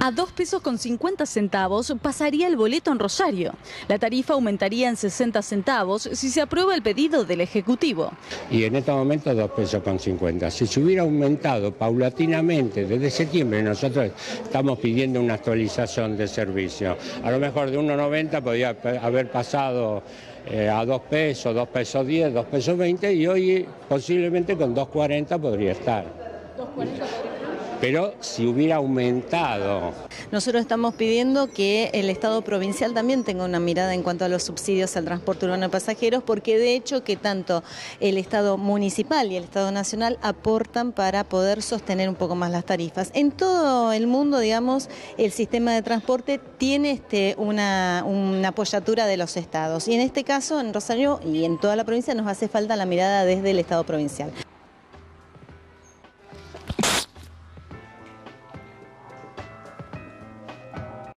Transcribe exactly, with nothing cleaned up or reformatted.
A dos pesos con cincuenta centavos pasaría el boleto en Rosario. La tarifa aumentaría en sesenta centavos si se aprueba el pedido del Ejecutivo. Y en este momento dos pesos con cincuenta. Si se hubiera aumentado paulatinamente desde septiembre, nosotros estamos pidiendo una actualización de servicio. A lo mejor de uno noventa podría haber pasado eh, a dos pesos, dos pesos diez, dos pesos veinte y hoy posiblemente con dos cuarenta podría estar. ¿dos cuarenta? Pero si hubiera aumentado. Nosotros estamos pidiendo que el Estado provincial también tenga una mirada en cuanto a los subsidios al transporte urbano de pasajeros, porque de hecho que tanto el Estado municipal y el Estado nacional aportan para poder sostener un poco más las tarifas. En todo el mundo, digamos, el sistema de transporte tiene este, una, una apoyatura de los estados. Y en este caso, en Rosario y en toda la provincia, nos hace falta la mirada desde el Estado provincial.